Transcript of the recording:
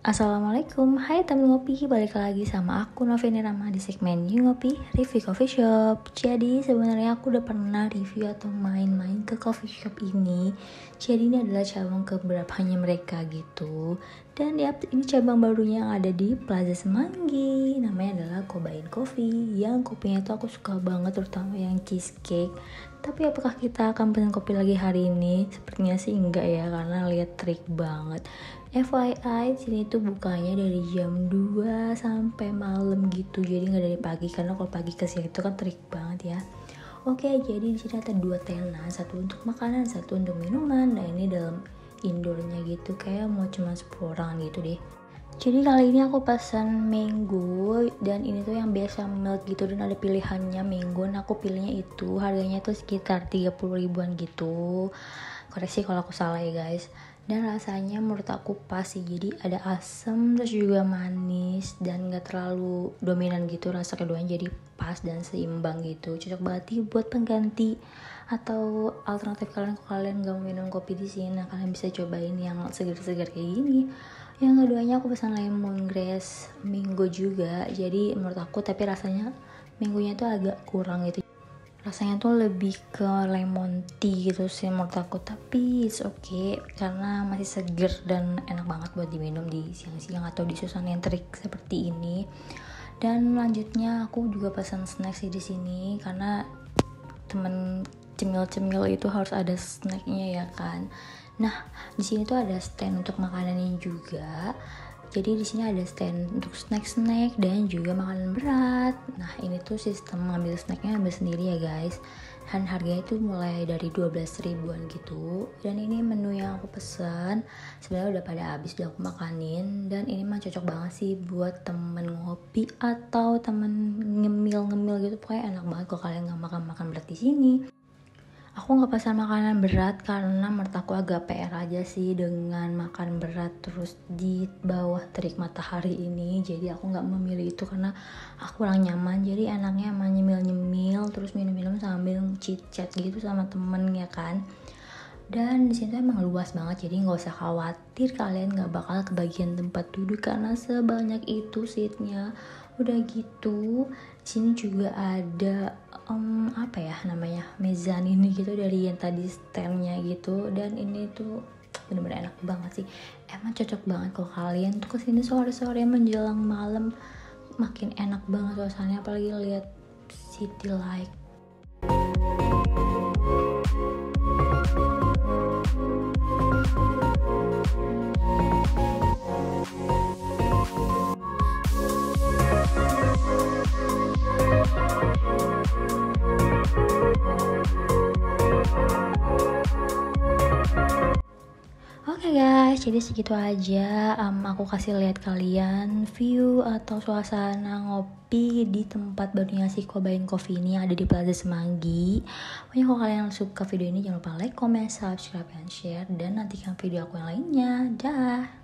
Assalamualaikum, hai teman ngopi, balik lagi sama aku Noveni Rama di segmen You Ngopi Review Coffee Shop. Jadi sebenarnya aku udah pernah review atau main-main ke coffee shop ini. Jadi ini adalah cabang keberapanya mereka gitu. Dan ya, ini cabang barunya yang ada di Plaza Semanggi. Namanya adalah Cobain Coffee. Yang kopinya itu aku suka banget, terutama yang cheesecake. Tapi apakah kita akan pesen kopi lagi hari ini? Sepertinya sih enggak ya, karena lihat trik banget. FYI, sini tuh bukanya dari jam 2 sampai malam gitu. Jadi nggak dari pagi, karena kalau pagi ke sini itu kan terik banget ya. Oke, jadi di sini ada 2 tenan, satu untuk makanan, satu untuk minuman. Nah, ini dalam indoornya gitu, kayak mau cuma 10 orang gitu deh. Jadi kali ini aku pesan mango, dan ini tuh yang biasa milk gitu, dan ada pilihannya mango. Nah, aku pilihnya itu, harganya tuh sekitar 30 ribuan gitu. Koreksi kalau aku salah ya guys. Dan rasanya menurut aku pas sih, jadi ada asam terus juga manis dan gak terlalu dominan gitu, rasa keduanya jadi pas dan seimbang gitu. Cocok banget nih buat pengganti atau alternatif kalian kalau kalian gak mau minum kopi di sini. Nah, kalian bisa cobain yang segar-segar kayak gini. Yang keduanya aku pesan lemongrass mango juga, jadi menurut aku tapi rasanya mangonya tuh agak kurang gitu. Rasanya tuh lebih ke lemon tea gitu sih menurut aku, tapi it's okay karena masih seger dan enak banget buat diminum di siang-siang atau di suasana yang terik seperti ini. Dan lanjutnya aku juga pesan snack sih di sini, karena temen cemil-cemil itu harus ada snacknya ya kan. Nah, di sini tuh ada stand untuk makanannya juga. Jadi di sini ada stand untuk snack-snack dan juga makanan berat. Nah, ini tuh sistem ngambil snacknya ambil sendiri ya guys. Dan harganya itu mulai dari 12 ribuan gitu. Dan ini menu yang aku pesan sebenarnya udah pada habis, udah aku makanin. Dan ini mah cocok banget sih buat temen ngopi atau temen ngemil-ngemil gitu. Pokoknya enak banget kalau kalian gak makan-makan berat di sini. Aku gak pesan makanan berat karena menurut aku agak PR aja sih dengan makan berat terus di bawah terik matahari ini. Jadi aku gak memilih itu karena aku kurang nyaman. Jadi enaknya emang nyemil-nyemil terus minum-minum sambil chit-chat gitu sama temen ya kan. Dan di sini tuh emang luas banget, jadi nggak usah khawatir kalian nggak bakal kebagian tempat duduk karena sebanyak itu seatnya. Udah gitu, di sini juga ada apa ya namanya, mezanin gitu dari yang tadi standnya gitu. Dan ini tuh bener-bener enak banget sih. Emang cocok banget kalau kalian tuh kesini sore-sore menjelang malam, makin enak banget suasananya, apalagi lihat city light. Oke guys, jadi segitu aja aku kasih lihat kalian view atau suasana ngopi di tempat barunya si Cobain Coffee ini yang ada di Plaza Semanggi. Pokoknya kalau kalian suka video ini jangan lupa like, comment, subscribe, and share, dan nantikan video aku yang lainnya. Dah.